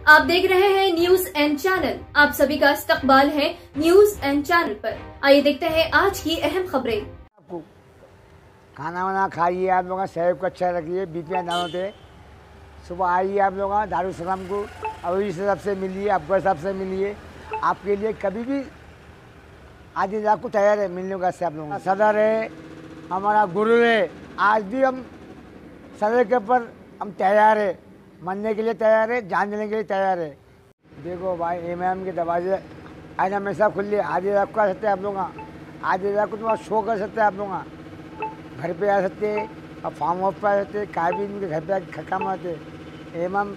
आप देख रहे हैं न्यूज एंड चैनल। आप सभी का इस्तकबाल है न्यूज एंड चैनल पर। आइए देखते हैं आज की अहम खबरें। आपको खाना वाना खाइए, आप लोग सेहत को अच्छा रखिए, बीपियाँ ना होते। सुबह आइए आप लोग दारुसलाम को अवैध साहब से मिलिए, अकबर साहब से मिलिए। आपके लिए कभी भी आदि रात को तैयार है मिलने का। से आप लोग सदर है, हमारा गुरु है। आज भी हम सदर के ऊपर हम तैयार है, मरने के लिए तैयार है, जान देने के लिए तैयार है। देखो भाई, इमाम के दरवाजे आज हमेशा खुले। आधी रात को आ सकते हैं आप लोग, आधी रात को तुम्हारा शो कर सकते हैं आप लोग, घर पे आ सकते और फार्म हाउस पर आ सकते, काबिन के घर पे आके खक्का मारते। इमाम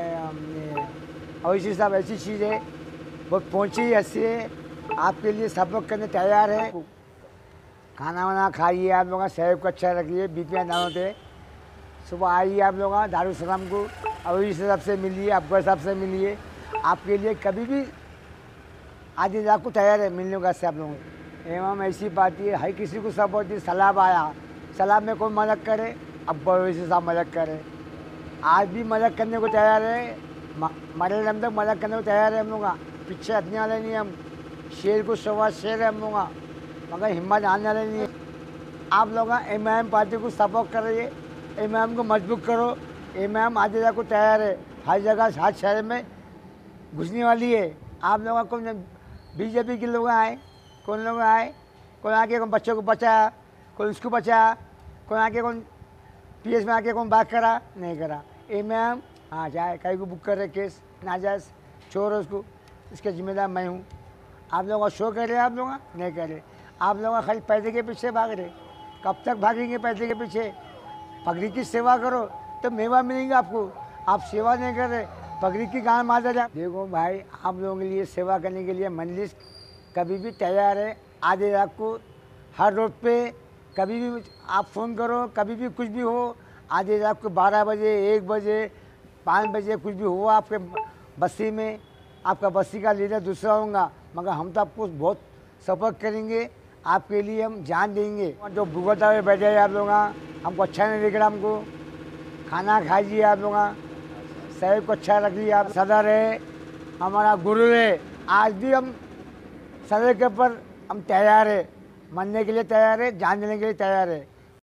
अवैसी साहब ऐसी चीज़ है, वो पहुँची ऐसी है, आपके लिए सबक करने तैयार है। खाना वाना खाइए, आप लोग सेहत को अच्छा रखिए, बीपियाँ ना होते। सुबह आइए आप लोग दारुसलाम को अवैसी साहब से मिलिए, अकबर साहब से मिलिए। आपके लिए कभी भी आधी रात को तैयार है मिलने का। से आप लोग इमाम ऐसी बात है, हर किसी को सब होती। सलाब आया, सलाब में कोई मदद करे, अकबर अवैसी साहब मदद करे। आज भी मदद करने को तैयार है, मरे दम तक मदद करने को तैयार है हम लोग। पीछे हटने वाले नहीं हम। शेर को सवा शेर है हम लोग, मगर हिम्मत आने वाले नहीं है। आप लोग इमाम पार्टी को सपोर्ट कर रही है, इमाम को मजबूत करो। इमाम आधी रात को तैयार है, हर जगह हर शहर में घुसने वाली है। आप लोगों को बीजेपी के लोग आए, कौन लोग आए, कोई आके कौन बच्चों को बचाया, कोई उसको बचाया, कोई आके कौन पीएस में आके कौन बात करा, नहीं करा। इमाम हाँ जाए, कहीं को बुक कर रहे केस नाजायज़, छोड़ उसको, इसके जिम्मेदार मैं हूँ। आप लोग शो कर रहे हैं, आप लोग नहीं कर रहे। आप लोग खाली पैसे के पीछे भाग रहे। कब तक भागेंगे पैसे के पीछे? पगड़ी की सेवा करो तो मेवा मिलेगा आपको। आप सेवा नहीं कर रहे, पगड़ी की गान मार जा। देखो भाई, आप लोगों के लिए सेवा करने के लिए मजलिस कभी भी तैयार है। आधी रात को हर रोड पे कभी भी आप फ़ोन करो, कभी भी कुछ भी हो। आधी रात को 12 बजे, 1 बजे, 5 बजे कुछ भी हो आपके बस्ती में, आपका बस्ती का लीडर दूसरा होगा, मगर हम तो आपको बहुत सपोर्ट करेंगे। आपके लिए हम जान देंगे। जो भुगता हुए बैठे हैं आप लोग, हमको अच्छा नहीं दिख रहा। हमको खाना खाइए, आप लोग सेहत को अच्छा रखिए। आप सदर है, हमारा गुरु है। आज भी हम सदर के ऊपर हम तैयार है, मरने के लिए तैयार है, जान देने के लिए तैयार है।